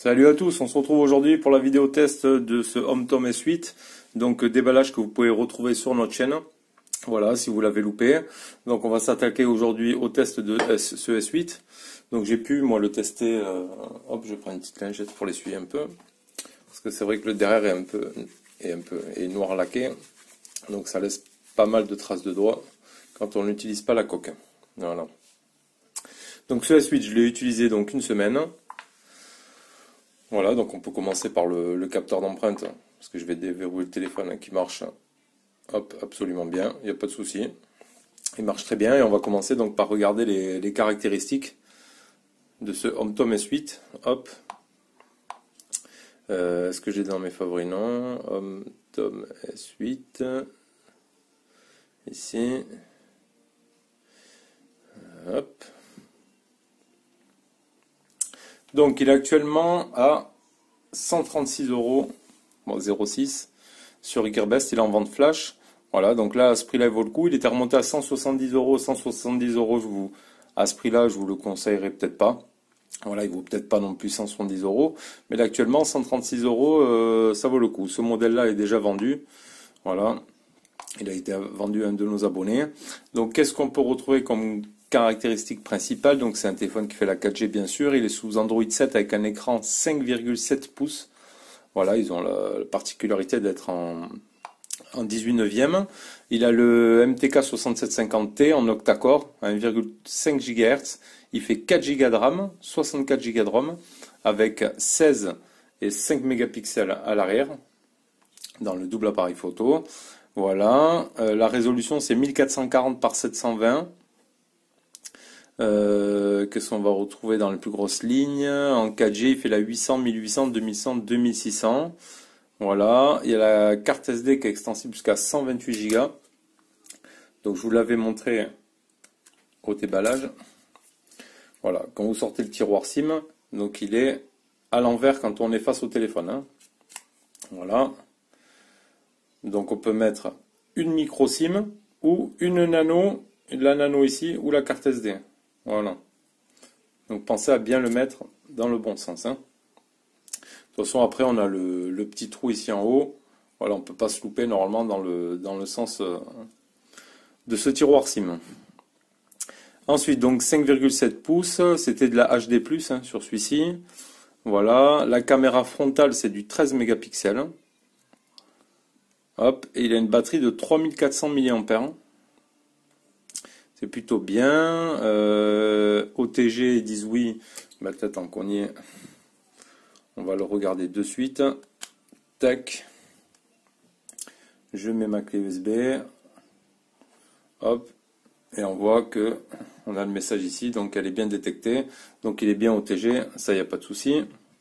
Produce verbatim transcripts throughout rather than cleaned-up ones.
Salut à tous, on se retrouve aujourd'hui pour la vidéo test de ce HomeTom S huit, donc déballage que vous pouvez retrouver sur notre chaîne, voilà, si vous l'avez loupé. Donc on va s'attaquer aujourd'hui au test de S, ce S huit. Donc j'ai pu moi le tester, euh, hop, je prends une petite lingette pour l'essuyer un peu, parce que c'est vrai que le derrière est un peu, est un peu est noir laqué, donc ça laisse pas mal de traces de doigts quand on n'utilise pas la coque. Voilà. Donc ce S huit, je l'ai utilisé donc une semaine. Voilà, donc on peut commencer par le, le capteur d'empreinte, parce que je vais déverrouiller le téléphone hein, qui marche hop, absolument bien, il n'y a pas de souci. Il marche très bien et on va commencer donc par regarder les, les caractéristiques de ce HomeTom S huit. Hop. Euh, Est-ce que j'ai dans mes favoris? Non. HomeTom S huit. Ici. Hop. Donc il est actuellement à cent trente-six euros, bon zéro virgule six sur Gearbest, il est en vente flash. Voilà, donc là à ce prix-là il vaut le coup. Il était remonté à cent soixante-dix euros, cent soixante-dix euros, je vous, à ce prix-là je vous le conseillerais peut-être pas. Voilà, il vaut peut-être pas non plus cent soixante-dix euros, mais là actuellement cent trente-six euros, euh, ça vaut le coup. Ce modèle-là est déjà vendu. Voilà, il a été vendu à un de nos abonnés. Donc qu'est-ce qu'on peut retrouver comme caractéristique principale? Donc c'est un téléphone qui fait la quatre G bien sûr, il est sous Android sept avec un écran cinq virgule sept pouces. Voilà, ils ont la, la particularité d'être en, en dix-huit neuvième. Il a le M T K soixante-sept cinquante T en octa-core à un virgule cinq gigahertz. Il fait quatre giga de RAM, soixante-quatre giga de ROM avec seize et cinq mégapixels à l'arrière dans le double appareil photo. Voilà, euh, la résolution c'est mille quatre cent quarante par sept cent vingt. Euh, Qu'est-ce qu'on va retrouver dans les plus grosses lignes? En quatre G, il fait la huit cents, mille huit cents, deux mille cent, deux mille six cents. Voilà, il y a la carte S D qui est extensible jusqu'à cent vingt-huit giga. Donc je vous l'avais montré au déballage. Voilà, quand vous sortez le tiroir SIM, donc il est à l'envers quand on est face au téléphone. Hein. Voilà. Donc on peut mettre une micro SIM ou une nano, la nano ici, ou la carte S D. Voilà. Donc pensez à bien le mettre dans le bon sens. Hein. De toute façon, après, on a le, le petit trou ici en haut. Voilà, on ne peut pas se louper normalement dans le, dans le sens euh, de ce tiroir SIM. Ensuite, donc cinq virgule sept pouces, c'était de la H D plus, hein, sur celui-ci. Voilà, la caméra frontale, c'est du treize mégapixels. Hop, et il a une batterie de trois mille quatre cents milliampères. C'est plutôt bien. Euh, O T G, ils disent oui. Bah, peut-être qu'on y est. On va le regarder de suite. Tac. Je mets ma clé U S B. Hop. Et on voit que on a le message ici. Donc elle est bien détectée. Donc il est bien O T G. Ça, il n'y a pas de souci.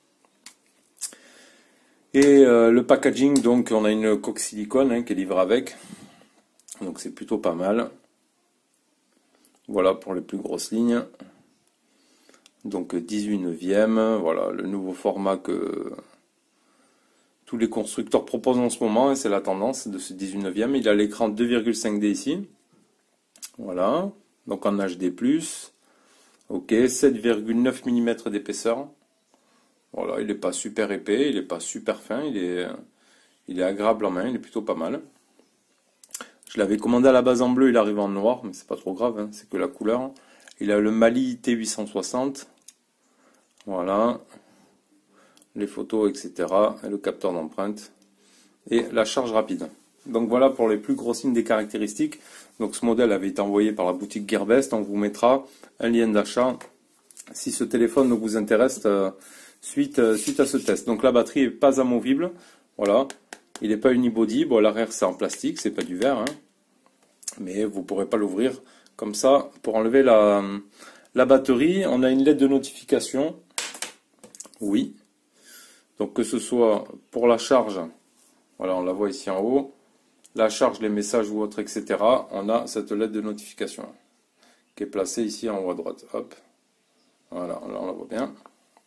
Et euh, le packaging, donc on a une coque silicone hein, qui est livrée avec. Donc c'est plutôt pas mal. Voilà pour les plus grosses lignes. Donc dix-huit neuvième, voilà le nouveau format que tous les constructeurs proposent en ce moment, et c'est la tendance de ce dix-huit neuvième. Il a l'écran deux virgule cinq D ici. Voilà, donc en H D plus. Ok, sept virgule neuf millimètres d'épaisseur. Voilà, il n'est pas super épais, il n'est pas super fin, il est, il est agréable en main, il est plutôt pas mal. Je l'avais commandé à la base en bleu, il arrive en noir, mais c'est pas trop grave, hein, c'est que la couleur. Il a le Mali T huit cent soixante. Voilà. Les photos, et cetera. Et le capteur d'empreinte. Et la charge rapide. Donc voilà pour les plus grosses lignes des caractéristiques. Donc ce modèle avait été envoyé par la boutique Gearbest. On vous mettra un lien d'achat si ce téléphone vous intéresse euh, suite, euh, suite à ce test. Donc la batterie est pas amovible. Voilà. Il n'est pas unibody. Bon, l'arrière c'est en plastique, c'est pas du verre. Hein. Mais vous ne pourrez pas l'ouvrir comme ça pour enlever la, la batterie. On a une lettre de notification. Oui. Donc que ce soit pour la charge, voilà, on la voit ici en haut. La charge, les messages ou autres, et cetera. On a cette lettre de notification qui est placée ici en haut à droite. Hop. Voilà, là on la voit bien.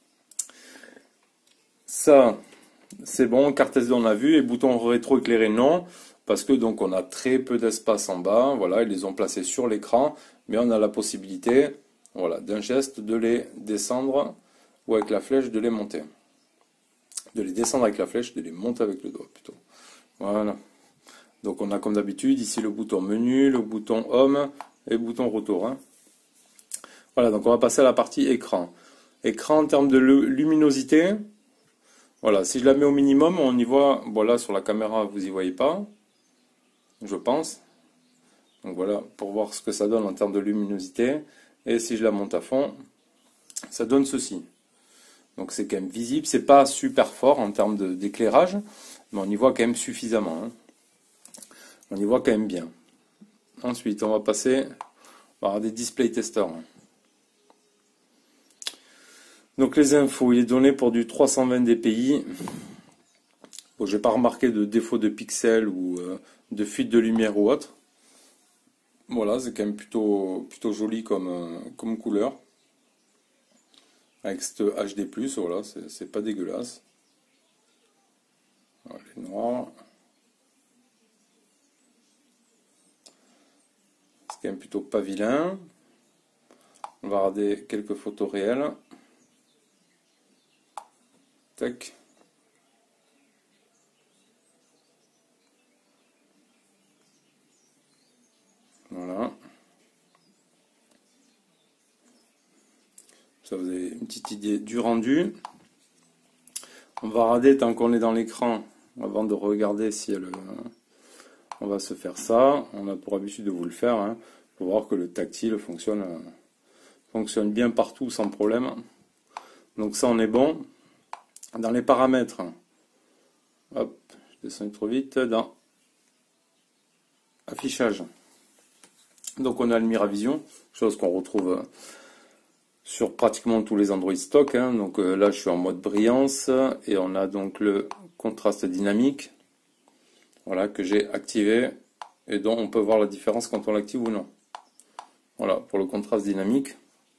Ça, c'est bon. Carte S D on a vu. Et bouton rétro éclairé, non. Parce que donc on a très peu d'espace en bas. Voilà, ils les ont placés sur l'écran. Mais on a la possibilité, voilà, d'un geste de les descendre ou avec la flèche de les monter. de les descendre avec la flèche, de les monter avec le doigt plutôt. Voilà. Donc on a comme d'habitude ici le bouton menu, le bouton home et le bouton retour. Hein. Voilà, donc on va passer à la partie écran. Écran en termes de luminosité. Voilà, si je la mets au minimum, on y voit, voilà, sur la caméra, vous y voyez pas, je pense. Donc voilà, pour voir ce que ça donne en termes de luminosité. Et si je la monte à fond, ça donne ceci. Donc c'est quand même visible, c'est pas super fort en termes d'éclairage, mais on y voit quand même suffisamment. Hein. On y voit quand même bien. Ensuite, on va passer par des display testers. Donc les infos, il est donné pour du trois cent vingt dpi. Bon, je n'ai pas remarqué de défaut de pixels ou euh, de fuite de lumière ou autre. Voilà, c'est quand même plutôt, plutôt joli comme, euh, comme couleur. Avec cette H D plus, voilà, c'est pas dégueulasse. Voilà, les noirs. C'est quand même plutôt pas vilain. On va regarder quelques photos réelles. Tac. Voilà. Ça vous avez une petite idée du rendu. On va regarder tant qu'on est dans l'écran, avant de regarder si elle, on va se faire ça. On a pour habitude de vous le faire, hein, pour voir que le tactile fonctionne, fonctionne bien partout sans problème. Donc ça on est bon. Dans les paramètres, hop, je descends trop vite, dans affichage. Donc on a le Miravision, chose qu'on retrouve sur pratiquement tous les Android stock. Hein. Donc euh, là je suis en mode brillance et on a donc le contraste dynamique, voilà, que j'ai activé et dont on peut voir la différence quand on l'active ou non. Voilà, pour le contraste dynamique,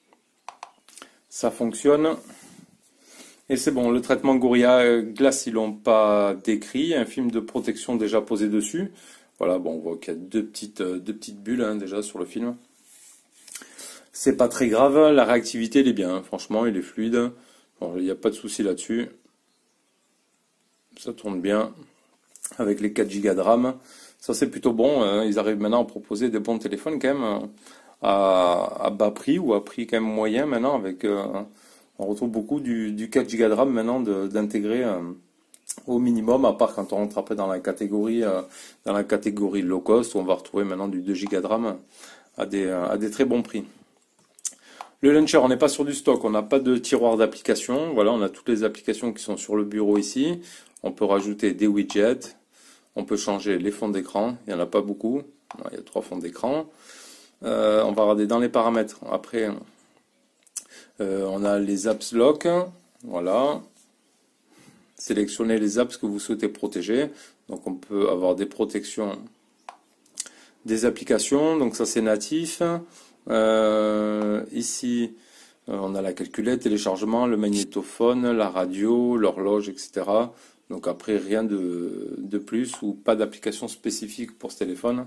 ça fonctionne. Et c'est bon, le traitement Gorilla Glass, ils l'ont pas décrit, un film de protection déjà posé dessus. Voilà, bon, on voit qu'il y a deux petites, deux petites bulles hein, déjà sur le film. C'est pas très grave, la réactivité elle est bien, hein. Franchement il est fluide, bon, il n'y a pas de souci là-dessus. Ça tourne bien, avec les quatre giga de RAM, ça c'est plutôt bon, hein. Ils arrivent maintenant à proposer des bons téléphones quand même, à, à bas prix ou à prix quand même moyen maintenant, avec, euh, on retrouve beaucoup du, du quatre giga de RAM maintenant d'intégrer euh, au minimum, à part quand on rentre après dans la catégorie, euh, dans la catégorie low cost, où on va retrouver maintenant du deux giga de RAM à des, à des très bons prix. Le launcher, on n'est pas sur du stock, on n'a pas de tiroir d'applications. Voilà, on a toutes les applications qui sont sur le bureau ici. On peut rajouter des widgets. On peut changer les fonds d'écran. Il n'y en a pas beaucoup. Il y a trois fonds d'écran. Euh, on va regarder dans les paramètres. Après, euh, on a les apps lock. Voilà. Sélectionnez les apps que vous souhaitez protéger. Donc on peut avoir des protections des applications. Donc ça c'est natif. Euh, ici, euh, on a la calculette, téléchargement, le magnétophone, la radio, l'horloge, et cetera. Donc après, rien de, de plus ou pas d'application spécifique pour ce téléphone.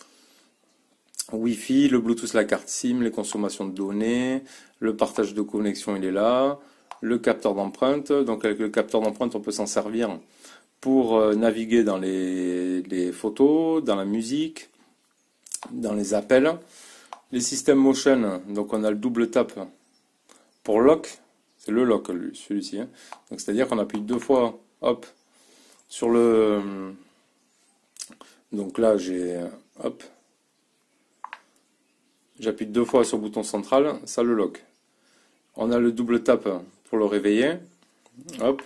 Wi-Fi, le Bluetooth, la carte SIM, les consommations de données, le partage de connexion, il est là. Le capteur d'empreinte, donc avec le capteur d'empreinte, on peut s'en servir pour euh, naviguer dans les, les photos, dans la musique, dans les appels. Les systèmes motion, donc on a le double tap pour lock, c'est le lock celui-ci. Hein. Donc c'est-à-dire qu'on appuie deux fois, hop, sur le. Donc là j'ai, hop, j'appuie deux fois sur le bouton central, ça le lock. On a le double tap pour le réveiller, hop,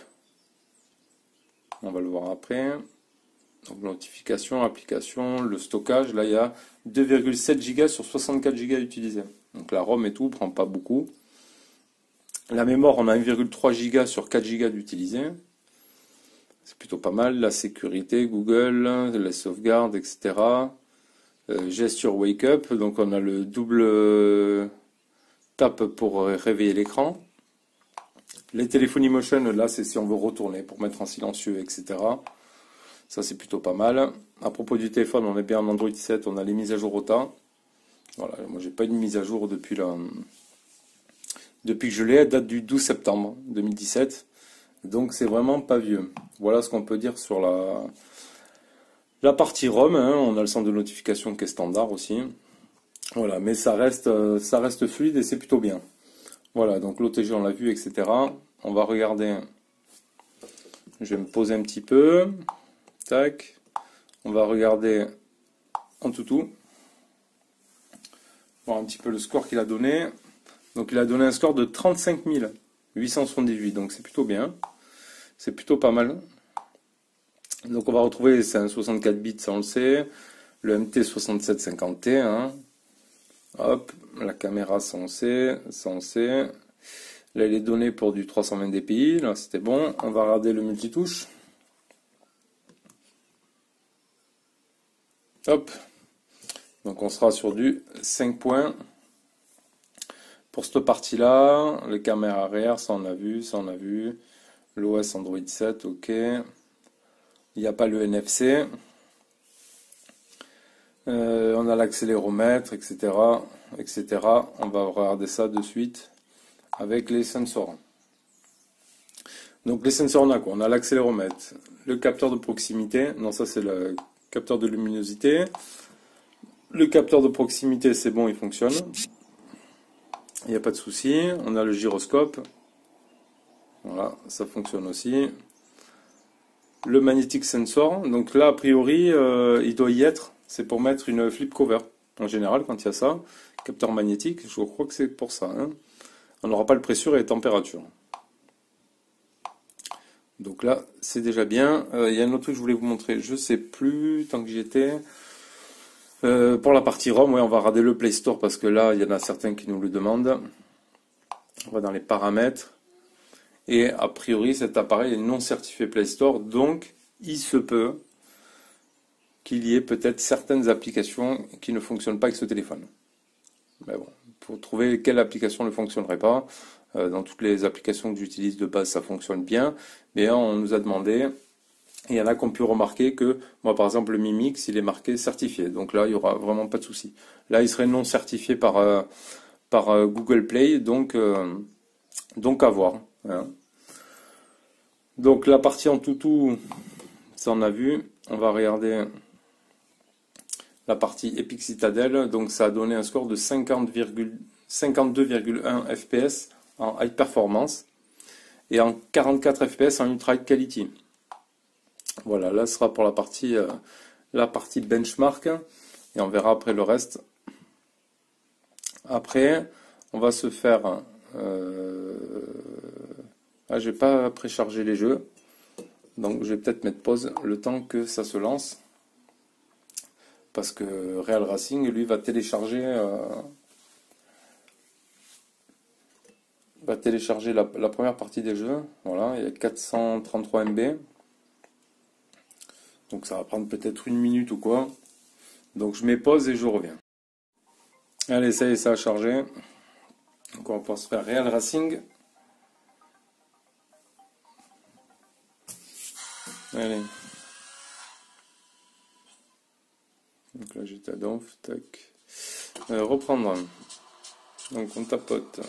on va le voir après. Donc notification, application, le stockage, là il y a deux virgule sept giga sur soixante-quatre giga utilisés. Donc la ROM et tout prend pas beaucoup. La mémoire, on a un virgule trois giga sur quatre giga d'utilisés. C'est plutôt pas mal. La sécurité, Google, la sauvegarde, et cetera. Euh, gesture wake up, donc on a le double tap pour réveiller l'écran. Les téléphonies motion, là c'est si on veut retourner pour mettre en silencieux, et cetera. Ça c'est plutôt pas mal. À propos du téléphone, on est bien en Android sept, on a les mises à jour au tas. Voilà, moi j'ai pas eu de mise à jour depuis la... depuis que je l'ai, elle date du douze septembre deux mille dix-sept. Donc c'est vraiment pas vieux. Voilà ce qu'on peut dire sur la, la partie ROM, hein. On a le centre de notification qui est standard aussi. Voilà, mais ça reste, euh, ça reste fluide et c'est plutôt bien. Voilà, donc l'O T G on l'a vu, et cetera. On va regarder. Je vais me poser un petit peu. Tac. On va regarder en toutou. Voir un petit peu le score qu'il a donné. Donc il a donné un score de trente-cinq mille huit cent soixante-dix-huit. Donc c'est plutôt bien. C'est plutôt pas mal. Donc on va retrouver, c'est un soixante-quatre bits, ça on le sait. Le M T soixante-sept cinquante T. Hein. Hop, la caméra, ça on sait. Ça on sait. Là il est donné pour du trois cent vingt D P I. Là c'était bon. On va regarder le multitouche. Hop. Donc on sera sur du cinq points. Pour cette partie-là, les caméras arrière, ça on a vu, ça on a vu. L'O S Android sept, ok. Il n'y a pas le N F C. Euh, on a l'accéléromètre, et cetera, et cetera. On va regarder ça de suite avec les sensors. Donc les sensors, on a quoi? On a l'accéléromètre, le capteur de proximité. Non, ça c'est le capteur de luminosité. Le capteur de proximité, c'est bon, il fonctionne. Il n'y a pas de souci. On a le gyroscope. Voilà, ça fonctionne aussi. Le magnetic sensor. Donc là, a priori, euh, il doit y être. C'est pour mettre une flip cover. En général, quand il y a ça, capteur magnétique, je crois que c'est pour ça. Hein. On n'aura pas le pressure et la température. Donc là, c'est déjà bien. Euh, il y a un autre truc que je voulais vous montrer. Je sais plus, tant que j'y étais. Euh, pour la partie ROM, ouais, on va regarder le Play Store parce que là, il y en a certains qui nous le demandent. On va dans les paramètres. Et a priori, cet appareil est non certifié Play Store. Donc, il se peut qu'il y ait peut-être certaines applications qui ne fonctionnent pas avec ce téléphone. Mais bon, pour trouver quelle application ne fonctionnerait pas. Euh, dans toutes les applications que j'utilise de base, ça fonctionne bien. Mais on nous a demandé, et il y en a qui ont pu remarquer que, moi par exemple, le Mi Mix, il est marqué certifié. Donc là, il n'y aura vraiment pas de souci. Là, il serait non certifié par, euh, par euh, Google Play, donc, euh, donc à voir. Hein. Donc la partie en toutou, ça on a vu. On va regarder la partie Epic Citadel. Donc ça a donné un score de cinquante-deux virgule un F P S en high performance et en quarante-quatre F P S en ultra high quality. Voilà, là ce sera pour la partie, euh, la partie benchmark et on verra après le reste. Après, on va se faire... Euh... Ah, je vais pas précharger les jeux, donc je vais peut-être mettre pause le temps que ça se lance. Parce que Real Racing, lui, va télécharger... Euh... va télécharger la, la première partie des jeux. Voilà, il y a quatre cent trente-trois M B. Donc ça va prendre peut-être une minute ou quoi. Donc je mets pause et je reviens. Allez, ça y est, ça a chargé. Donc on va pouvoir se faire Real Racing. Allez. Donc là j'étais à Donf, tac. Euh, reprendre. Donc on tapote.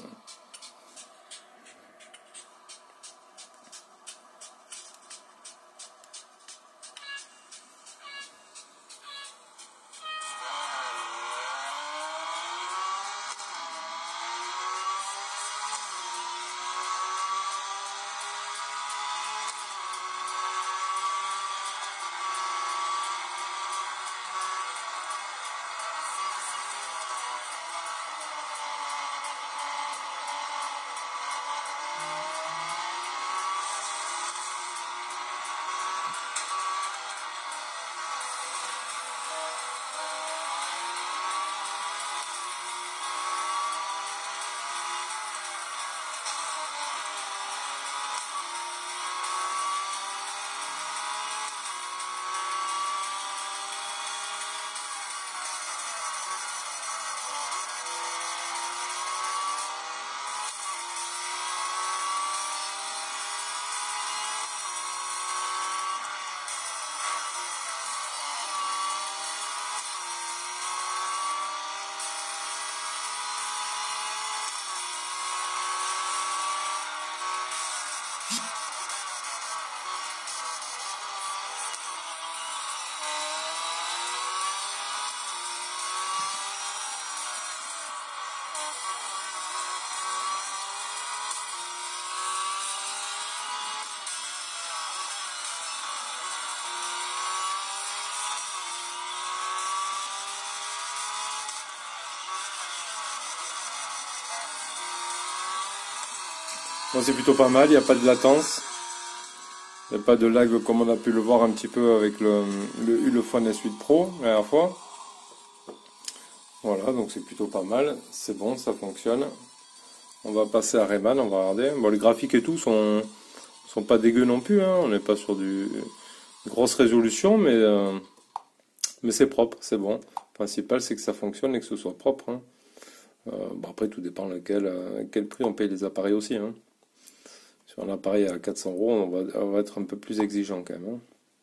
Bon, c'est plutôt pas mal, il n'y a pas de latence. Il n'y a pas de lag comme on a pu le voir un petit peu avec le, le Ulefone S huit Pro la dernière fois. Voilà, donc c'est plutôt pas mal. C'est bon, ça fonctionne. On va passer à Rayman, on va regarder. Bon, les graphiques et tout sont, sont pas dégueux non plus, hein. On n'est pas sur du grosse résolution, mais, euh, mais c'est propre, c'est bon. Le principal, c'est que ça fonctionne et que ce soit propre, hein. Euh, bon, après, tout dépend lequel, euh, quel prix on paye les appareils aussi, hein. Sur un appareil à quatre cents euros, on va, on va être un peu plus exigeant quand même, hein.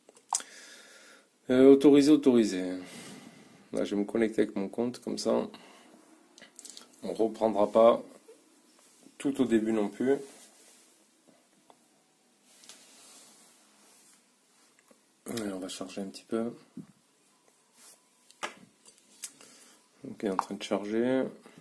Euh, autoriser, autoriser. Là, je vais me connecter avec mon compte, comme ça, on reprendra pas tout au début non plus. Et on va charger un petit peu. Donc, il est en train de charger.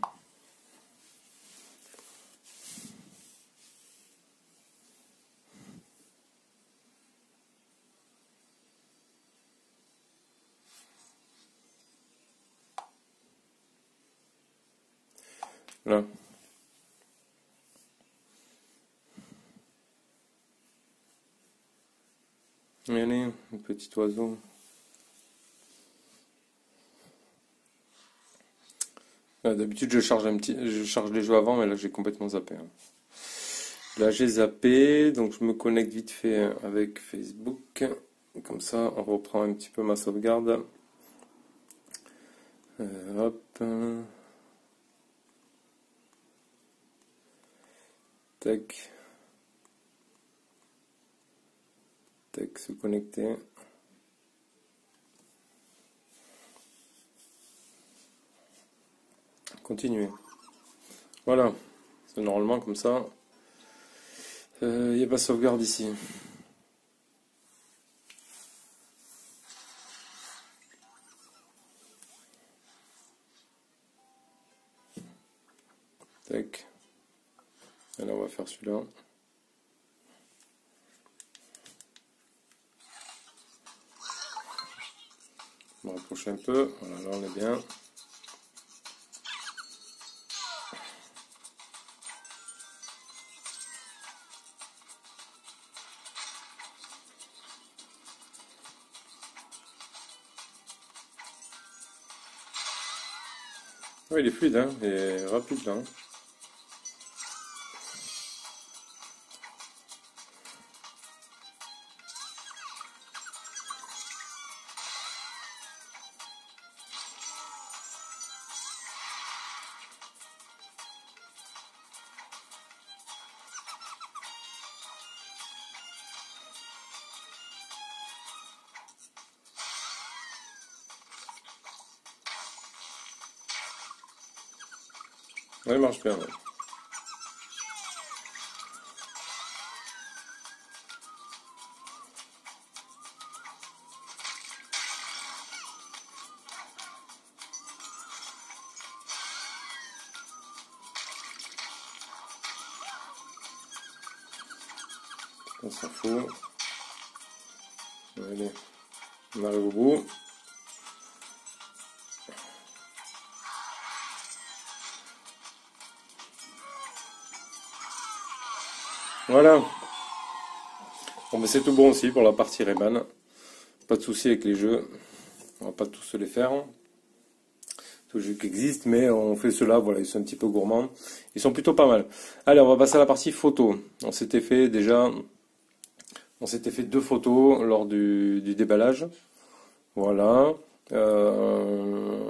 Là. Allez, un petit oiseau. D'habitude, je charge un petit, je charge les jeux avant, mais là, j'ai complètement zappé, hein. Là, j'ai zappé, donc je me connecte vite fait avec Facebook. Comme ça, on reprend un petit peu ma sauvegarde. Euh, hop. Tac. Tac, se connecter. Continuer. Voilà. C'est normalement comme ça. Il euh, n'y a pas de sauvegarde ici. Tac. Et là, on va faire celui-là. On va rapprocher un peu. Voilà, là, on est bien. Ouais, il est fluide, hein, il est rapide là, hein. Ouais, il marche bien, ouais. On s'en fout. Allez, on arrive au bout. Voilà. Bon, mais c'est tout bon aussi pour la partie Rayman. Pas de souci avec les jeux. On va pas tous se les faire. Tous les jeux qui existent, mais on fait cela, voilà, ils sont un petit peu gourmands. Ils sont plutôt pas mal. Allez, on va passer à la partie photo. On s'était fait déjà... On s'était fait deux photos lors du, du déballage. Voilà. Euh...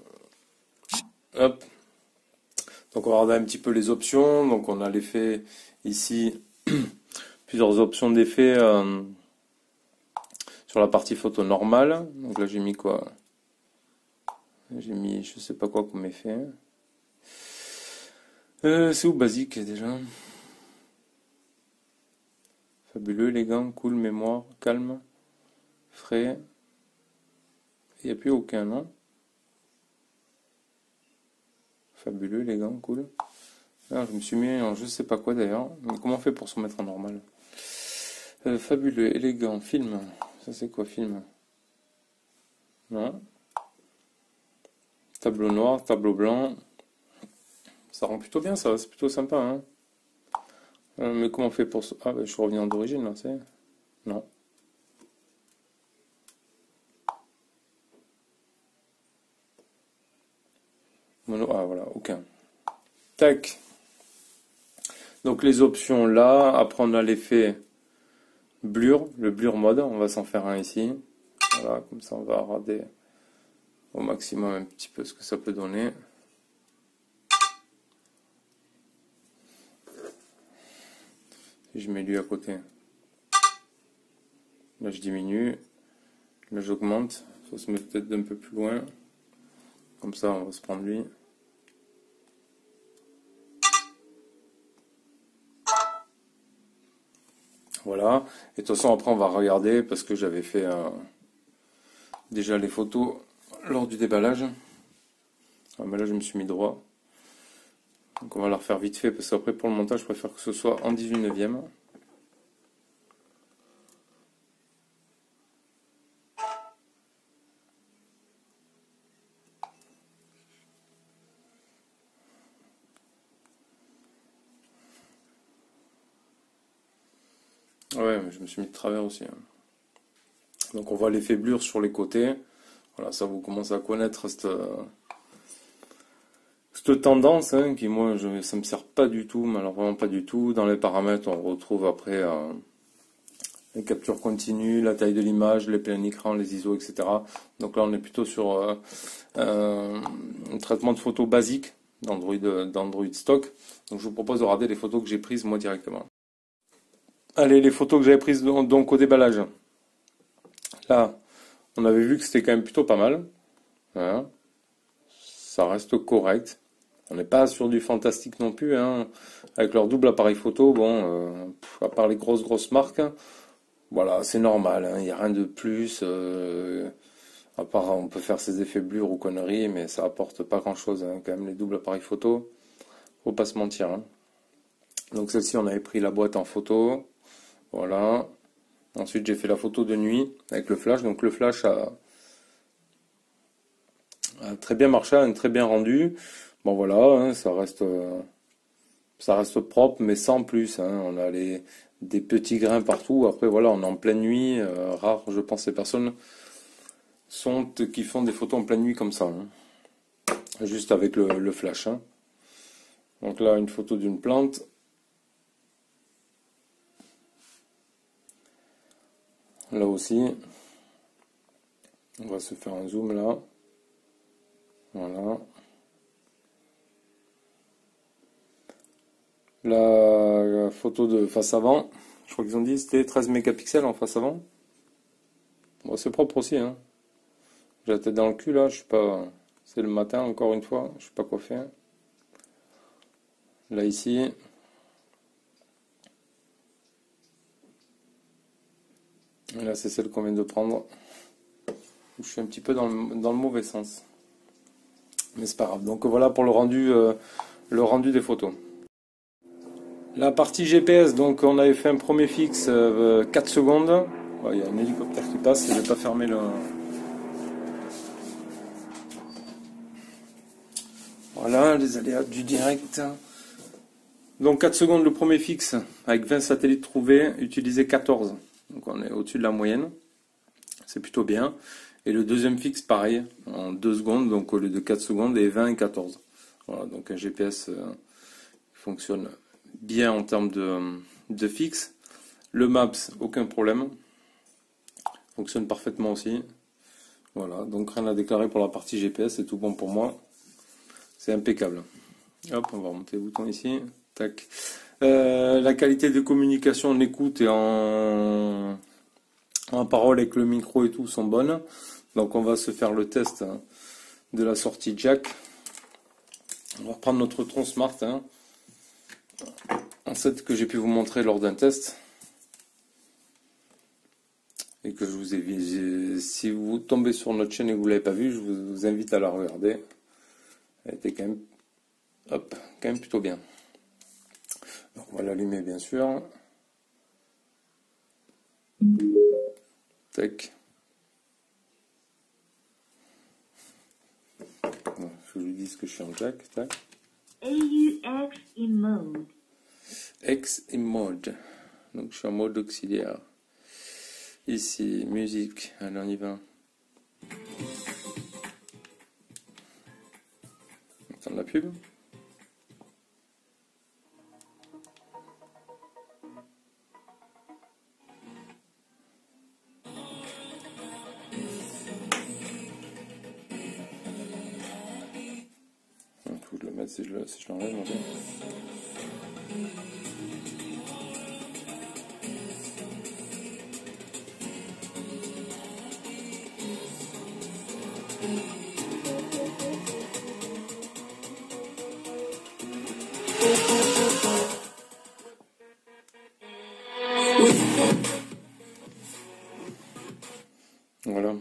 Hop. Donc on va regarder un petit peu les options. Donc on a l'effet ici, plusieurs options d'effet euh, sur la partie photo normale. Donc là j'ai mis quoi? J'ai mis je sais pas quoi comme effet. Euh, c'est où basique déjà? Fabuleux, élégant, cool, mémoire, calme, frais. Il n'y a plus aucun, non? Fabuleux, élégant, cool. Ah, je me suis mis en je sais pas quoi d'ailleurs. Mais comment on fait pour se mettre en normal? Euh, fabuleux, élégant, film. Ça c'est quoi film? Non. Tableau noir, tableau blanc. Ça rend plutôt bien ça, c'est plutôt sympa, hein. Euh, mais comment on fait pour... Ah, ben, je suis revenu en d'origine, là, c'est... Non. Mono... Ah, voilà, aucun. Tac. Donc les options là, après on a l'effet blur, le blur mode, on va s'en faire un ici. Voilà, comme ça on va regarder au maximum un petit peu ce que ça peut donner. Si je mets lui à côté, là je diminue, là j'augmente, il faut se mettre peut-être d'un peu plus loin. Comme ça on va se prendre lui. Voilà, et de toute façon après on va regarder parce que j'avais fait euh, déjà les photos lors du déballage. Ah, mais là je me suis mis droit. Donc on va la refaire vite fait parce qu'après pour le montage je préfère que ce soit en dix-huit neuvième. Ouais, mais je me suis mis de travers aussi, hein. Donc on voit l'effet blur sur les côtés. Voilà, ça vous commencez à connaître cette, cette tendance, hein, qui moi je, ça me sert pas du tout, mais alors vraiment pas du tout. Dans les paramètres on retrouve après euh, les captures continues, la taille de l'image, les pleins écran, les I S O, et cetera. Donc là on est plutôt sur euh, euh, un traitement de photos basique d'Android d'Android stock. Donc je vous propose de regarder les photos que j'ai prises moi directement. Allez, les photos que j'avais prises donc, donc au déballage. Là, on avait vu que c'était quand même plutôt pas mal. Voilà. Ça reste correct. On n'est pas sur du fantastique non plus, hein. Avec leur double appareil photo, bon, euh, à part les grosses grosses marques, voilà, c'est normal, hein. Il n'y a rien de plus. Euh, à part, on peut faire ses effets blurs ou conneries, mais ça apporte pas grand-chose, hein, quand même, les doubles appareils photo. Faut pas se mentir, hein. Donc celle-ci, on avait pris la boîte en photo. Voilà. Ensuite, j'ai fait la photo de nuit avec le flash. Donc le flash a, a très bien marché, a très bien rendu. Bon voilà, hein, ça reste, euh, ça reste propre, mais sans plus, hein. On a les, des petits grains partout. Après voilà, on est en pleine nuit. Euh, rare, je pense, les personnes sont qui font des photos en pleine nuit comme ça, hein. Juste avec le, le flash, hein. Donc là, une photo d'une plante. Là aussi, on va se faire un zoom là. Voilà. La photo de face avant, je crois qu'ils ont dit c'était treize mégapixels en face avant. Bon, c'est propre aussi, hein. J'ai la tête dans le cul là, je sais pas. C'est le matin encore une fois, je sais pas quoi faire. Là ici. Et là c'est celle qu'on vient de prendre. Je suis un petit peu dans le, dans le mauvais sens. Mais c'est pas grave. Donc voilà pour le rendu, euh, le rendu des photos. La partie G P S, donc on avait fait un premier fixe euh, quatre secondes. Il y a un hélicoptère qui passe, je vais pas fermer le... Voilà, les aléas du direct. Donc quatre secondes le premier fixe, avec vingt satellites trouvés, utilisé quatorze. Donc on est au-dessus de la moyenne. C'est plutôt bien. Et le deuxième fixe, pareil, en deux secondes, donc au lieu de quatre secondes, et vingt et quatorze. Voilà, donc un G P S euh, fonctionne bien en termes de, de fixe. Le Maps, aucun problème. Fonctionne parfaitement aussi. Voilà, donc rien à déclarer pour la partie G P S, c'est tout bon pour moi. C'est impeccable. Hop, on va remonter le bouton ici. Tac. Euh, la qualité de communication en écoute et en, en parole avec le micro et tout sont bonnes. Donc on va se faire le test de la sortie jack. On va reprendre notre tronc smart, hein, en set que j'ai pu vous montrer lors d'un test. Et que je vous ai vu. Si vous tombez sur notre chaîne et que vous ne l'avez pas vu, je vous invite à la regarder. Elle était quand même, hop, quand même plutôt bien. Donc on va l'allumer bien sûr. Tac. Bon, je lui dise que je suis en jack. Tac. A U X in mode. Ex et mode. Donc je suis en mode auxiliaire. Ici, musique. Allez, on y va. On entend la pub. Il faut que je le mette si je l'enlève. Si je l'enlève, en fait. Voilà.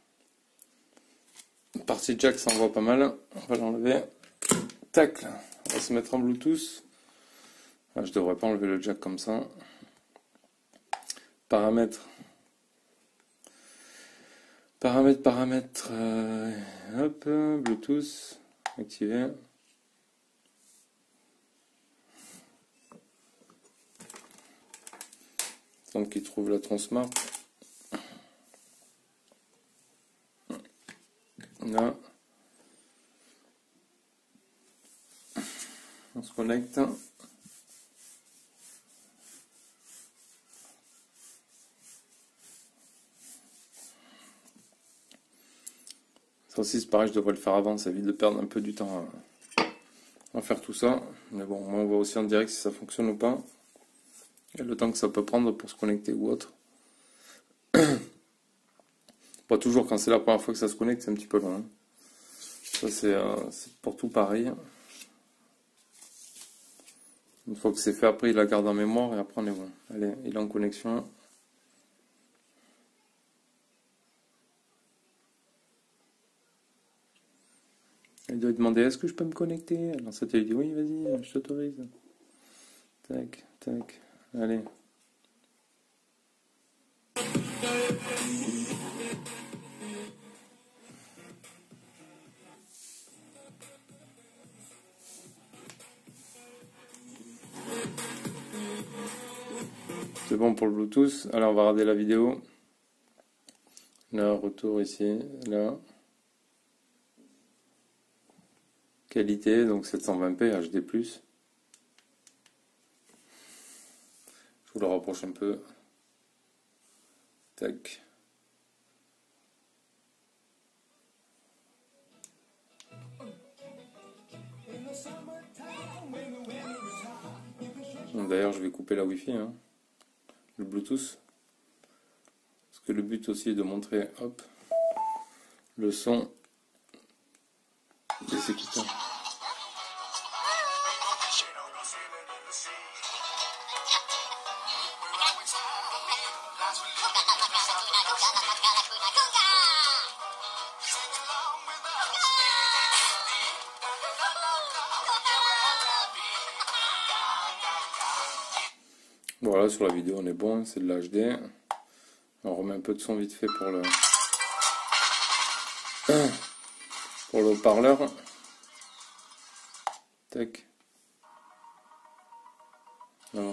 Partie jack, ça envoie pas mal. On va l'enlever. Tac. On va se mettre en Bluetooth. Ah, je devrais pas enlever le jack comme ça. Paramètres. Paramètres, paramètres. Euh, hop. Bluetooth. Activé. Donc il trouve la Transmart. Là. On se connecte. Ça aussi c'est pareil, je devrais le faire avant, ça évite de perdre un peu du temps à, à faire tout ça. Mais bon, moi on voit aussi en direct si ça fonctionne ou pas. Et le temps que ça peut prendre pour se connecter ou autre. Pas toujours quand c'est la première fois que ça se connecte, c'est un petit peu long. Hein. Ça c'est euh, pour tout pareil. Une fois que c'est fait, après il la garde en mémoire et après on est bon. Allez, il est en connexion. Il doit demander est-ce que je peux me connecter. Alors ça te dit oui, vas-y, je t'autorise. Tac, tac, allez. C'est bon pour le Bluetooth. Alors on va regarder la vidéo. Là, retour ici, là. Qualité, donc sept cent vingt p H D plus. Je vous le rapproche un peu. Tac. D'ailleurs, je vais couper la Wi-Fi, hein, le Bluetooth. Parce que le but aussi est de montrer, hop, le son des écouteurs. Voilà, sur la vidéo on est bon, c'est de l'H D. On remet un peu de son vite fait pour le pour le haut-parleur. Tac. Voilà.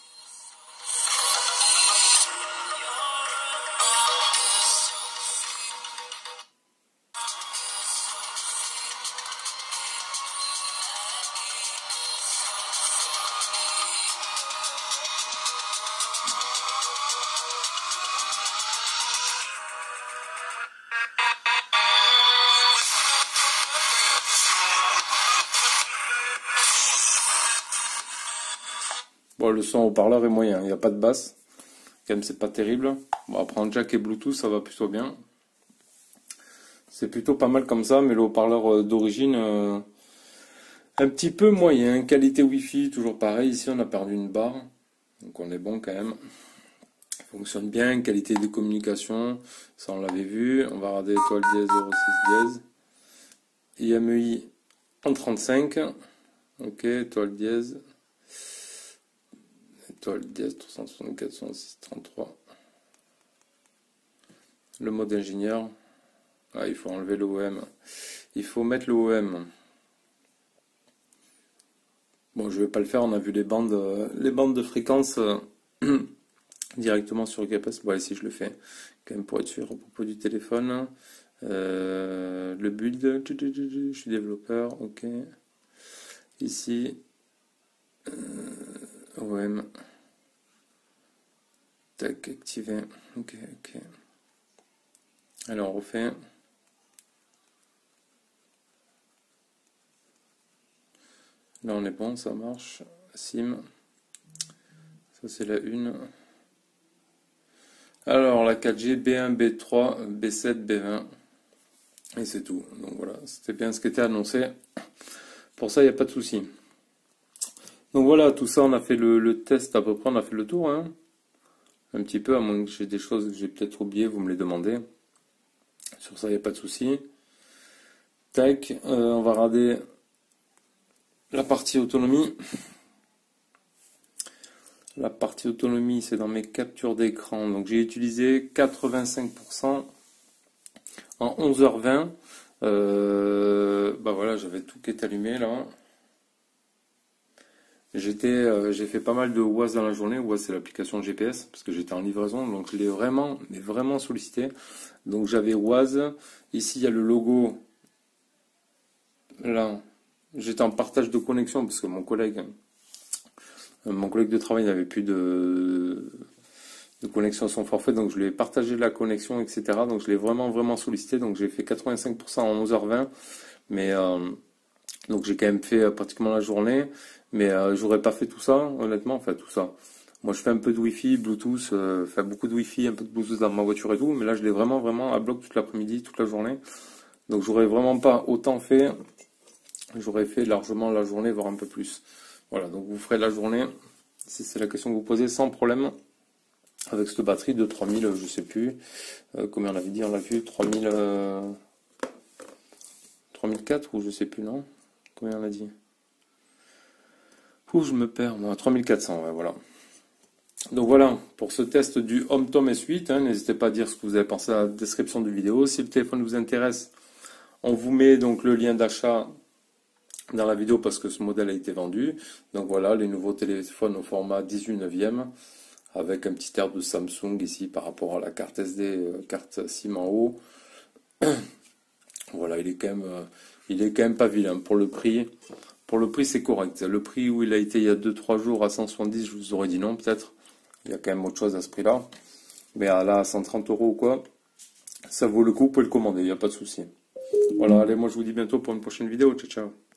Bon, le son haut-parleur est moyen, il n'y a pas de basse. Quand même, c'est pas terrible. Bon, après en jack et Bluetooth, ça va plutôt bien. C'est plutôt pas mal comme ça, mais le haut-parleur d'origine, euh, un petit peu moyen. Qualité Wi-Fi, toujours pareil. Ici, on a perdu une barre. Donc, on est bon quand même. Il fonctionne bien. Qualité de communication, ça on l'avait vu. On va regarder étoile dièse zéro six dièse. I M E I en trente-cinq. Ok, étoile dièse. Étoile dièse trois cent soixante-quatre, soixante-six, trente-trois. Le mode ingénieur. Ah, il faut enlever l'O M. Il faut mettre l'O M. Bon, Bon, je vais pas le faire, on a vu les bandes, euh, les bandes de fréquence euh, directement sur le G P S. Bon, ici je le fais, quand même pour être sûr, à propos du téléphone. Euh, le build, je suis développeur, ok. Ici, euh, O M. Tac, activé, ok, ok. Alors on refait. Là on est bon, ça marche. Sim. Ça c'est la une. Alors la quatre G, B un, B trois, B sept, B vingt. Et c'est tout. Donc voilà, c'était bien ce qui était annoncé. Pour ça, il n'y a pas de souci. Donc voilà, tout ça, on a fait le, le test à peu près, on a fait le tour. Hein. Un petit peu, à moins que j'ai des choses que j'ai peut-être oubliées, vous me les demandez. Sur ça, il n'y a pas de souci. Tac, euh, on va regarder la partie autonomie. La partie autonomie, c'est dans mes captures d'écran. Donc j'ai utilisé quatre-vingt-cinq pour cent en onze heures vingt. Euh, bah voilà, j'avais tout qui est allumé là. J'étais, euh, j'ai fait pas mal de W A S dans la journée. W A S, c'est l'application G P S, parce que j'étais en livraison, donc je l'ai vraiment, mais vraiment sollicité. Donc j'avais W A S. Ici, il y a le logo. Là, j'étais en partage de connexion, parce que mon collègue, mon collègue de travail n'avait plus de, de connexion à son forfait, donc je lui ai partagé la connexion, et cetera. Donc je l'ai vraiment, vraiment sollicité. Donc j'ai fait quatre-vingt-cinq pour cent en onze heures vingt. Mais euh, donc j'ai quand même fait euh, pratiquement la journée. Mais euh, j'aurais pas fait tout ça, honnêtement, enfin tout ça. Moi je fais un peu de Wi-Fi, Bluetooth, euh, enfin beaucoup de Wi-Fi, un peu de Bluetooth dans ma voiture et tout, mais là je l'ai vraiment vraiment à bloc toute l'après-midi, toute la journée. Donc j'aurais vraiment pas autant fait, j'aurais fait largement la journée, voire un peu plus. Voilà, donc vous ferez la journée, si c'est la question que vous posez, sans problème, avec cette batterie de trois mille, je sais plus, euh, combien on avait dit, on l'a vu, trois mille, euh, trois mille quatre ou je sais plus, non? Combien on a dit? Ouh, je me perds, moi, trois mille quatre cents, ouais, voilà. Donc voilà, pour ce test du HomeTom S huit, hein, n'hésitez pas à dire ce que vous avez pensé à la description de vidéo. Si le téléphone vous intéresse, on vous met donc le lien d'achat dans la vidéo parce que ce modèle a été vendu. Donc voilà, les nouveaux téléphones au format dix-huit neuvième, avec un petit air de Samsung ici par rapport à la carte S D, euh, carte SIM en haut. Voilà, il est quand même, euh, il est quand même pas vilain pour le prix. Pour le prix, c'est correct. Le prix où il a été il y a deux trois jours à cent soixante-dix, je vous aurais dit non, peut-être. Il y a quand même autre chose à ce prix-là. Mais là, à cent trente euros ou quoi, ça vaut le coup, vous pouvez le commander, il n'y a pas de souci. Voilà, allez, moi je vous dis bientôt pour une prochaine vidéo. Ciao, ciao.